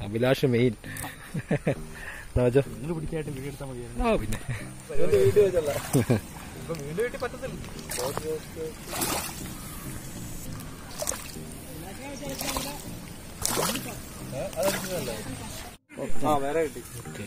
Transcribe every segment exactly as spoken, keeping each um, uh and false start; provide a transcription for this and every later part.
Abhilash main. പിടിക്കായിട്ട് video എടുത്താൽ മതിയായിരുന്നു. ആ പിന്നെ വേറെ കിട്ടി.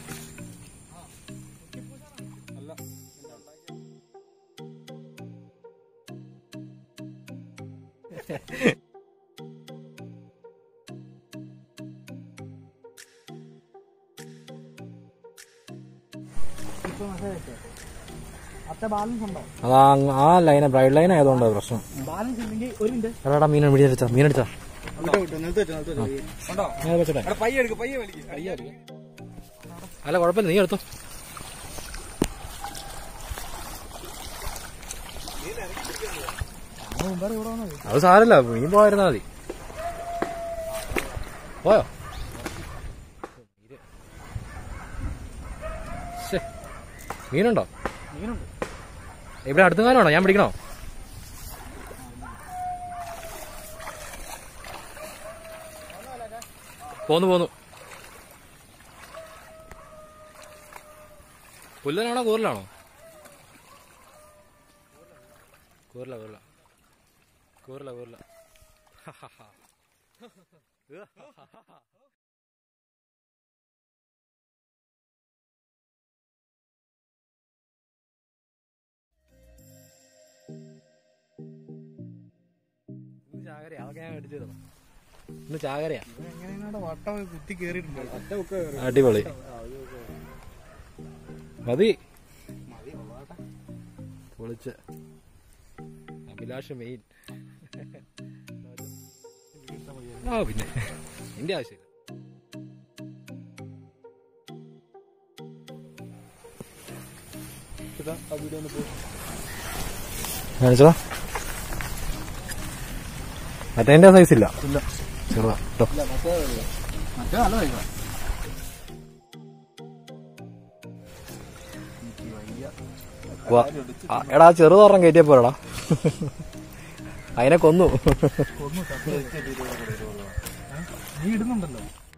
അതാ ആ ലൈന ബ്രൈഡ് ലൈൻ ആയതുകൊണ്ട് പ്രശ്നം. എടാ മീൻ മീനെടുത്താ മീനെടുത്താ അല്ല കുഴപ്പമില്ല, നീ എടുത്തോ. അത് സാരല്ല, മീൻ പോയിരുന്നാ മതി. പോയോ? മീനുണ്ടോ? മീനുണ്ട്. ഇവിടെ അടുത്തെങ്ങാനാണോ? ഞാൻ പിടിക്കണോ? പോന്നു പോന്നു. പുല്ലനാണോ കൂറിലാണോ? കൂറില കൂറില കൂറില കൂറില ഇന്ന് ചാകരയാ, അതൊക്കെ ഞാൻ അടിച്ചു തരണം. ഇന്ന് ചാകരയാ. വട്ടം കുത്തി കേറിയിട്ടുണ്ട്. അടിപൊളി. മതി പൊളിച്ച്. അഭിലാഷ് മെയിൻ. ആ പിന്നെ എന്റെ ആവശ്യമില്ല. കാണിച്ചോ? മറ്റേ സൈസ് ഇല്ല, ചെറുതാ കേട്ടോ. എടാ ചെറുതോറം കയറ്റിയ പോരടാ, അതിനെ കൊന്നു. നീ ഇടുന്നുണ്ടല്ലോ.